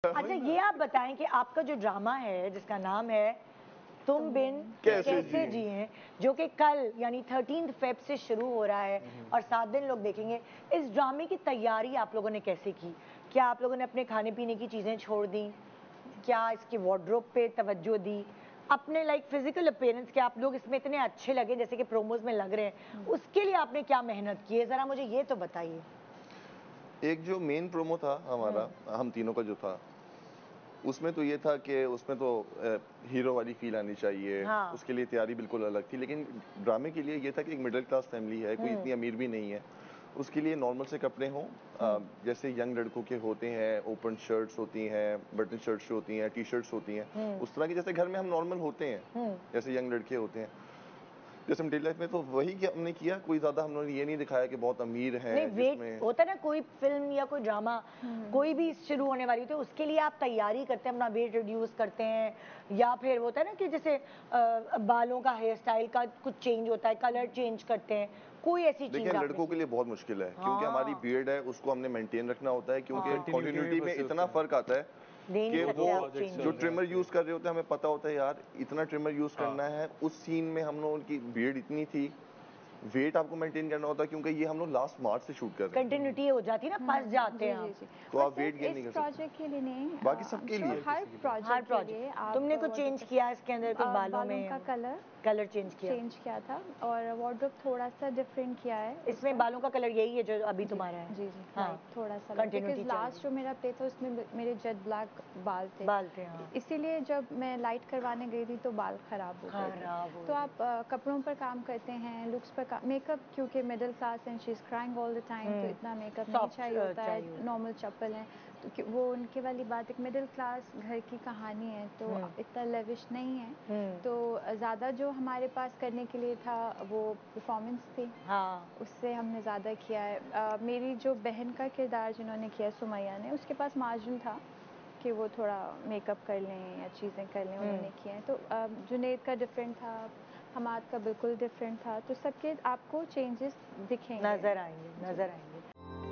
अच्छा ये आप बताएं कि आपका जो ड्रामा है जिसका नाम है तुम बिन कैसे जिए, जो कि कल यानी 13 फेब से शुरू हो रहा है और 7 दिन लोग देखेंगे, इस ड्रामे की तैयारी आप लोगों ने कैसे की? क्या आप लोगों ने अपने खाने पीने की चीज़ें छोड़ दी? क्या इसके वार्डरोब पे तवज्जो दी? अपने लाइक फिजिकल अपीयरेंस के आप लोग इसमें इतने अच्छे लगे जैसे कि प्रोमोज में लग रहे हैं, उसके लिए आपने क्या मेहनत की है, ज़रा मुझे ये तो बताइए। एक जो मेन प्रोमो था हमारा, हम तीनों का जो था, उसमें तो ये था कि उसमें तो हीरो वाली फील आनी चाहिए। हाँ। उसके लिए तैयारी बिल्कुल अलग थी, लेकिन ड्रामे के लिए ये था कि एक मिडिल क्लास फैमिली है, कोई इतनी अमीर भी नहीं है, उसके लिए नॉर्मल से कपड़े हों, जैसे यंग लड़कों के होते हैं, ओपन शर्ट्स होती हैं, बटन शर्ट्स होती हैं, टी शर्ट्स होती हैं, उस तरह की जैसे घर में हम नॉर्मल होते हैं, जैसे यंग लड़के होते हैं, जैसे हम डेली लाइफ में, तो वही कि हमने किया। कोई ज्यादा हमने ये नहीं दिखाया कि बहुत अमीर है। नहीं वेट होता है ना, कोई फिल्म या कोई ड्रामा कोई भी शुरू होने वाली तो उसके लिए आप तैयारी करते हैं, अपना वेट रिड्यूस करते हैं, या फिर होता है ना कि जैसे बालों का हेयर स्टाइल का कुछ चेंज होता है, कलर चेंज करते हैं, कोई ऐसी चीज? देखिए लड़कों के लिए बहुत मुश्किल है, क्योंकि हमारी बियर्ड है, उसको हमने मेंटेन रखना होता है, क्योंकि कंटिन्यूटी में इतना फर्क आता है कि वो जो ट्रिमर यूज कर रहे होते हैं, हमें पता होता है यार इतना ट्रिमर यूज करना है। उस सीन में हम लोगों की बियर्ड इतनी थी, वेट आपको मेंटेन करना होता है, क्योंकि ये हम लोग लास्ट मार्च से शूट कर रहे हैं। कंटिन्यूटी हो जाती है ना, फंस जाते हैं जी, जी, तो आप वेट गेन नहीं कर सकते। प्रोजेक्ट के लिए नहीं, बाकी सबके लिए, हर प्रोजेक्ट के लिए आप तुमने कुछ चेंज किया इसके अंदर, कुछ बालों में का कलर चेंज किया था और वार्डरोब थोड़ा सा डिफरेंट किया है। इसमें बालों का कलर यही है जो अभी तुम्हारा है? जी जी, हाँ, थोड़ा सा, कंटिन्यूटी लास्ट जो मेरा प्ले था उसमें मेरे जेट ब्लैक बाल थे। हाँ। इसीलिए जब मैं लाइट करवाने गई थी तो बाल खराब हो गए। तो आप कपड़ों पर काम करते हैं, लुक्स पर मेकअप, क्योंकि middle class and she is crying all the time, तो इतना मेकअप नहीं चाहिए होता है, नॉर्मल चप्पल है तो वो उनके वाली बात, एक मिडिल क्लास घर की कहानी है, तो इतना लेविश नहीं है। तो ज़्यादा जो हमारे पास करने के लिए था वो परफॉर्मेंस थी, उससे हमने ज़्यादा किया है। मेरी जो बहन का किरदार जिन्होंने किया सुमैया ने, उसके पास मार्जिन था कि वो थोड़ा मेकअप कर लें या चीज़ें कर लें, उन्होंने किए हैं। तो जुनैद का डिफरेंट था, हमाद का बिल्कुल डिफरेंट था, तो सबके आपको चेंजेस दिखेंगे, नज़र आएंगे।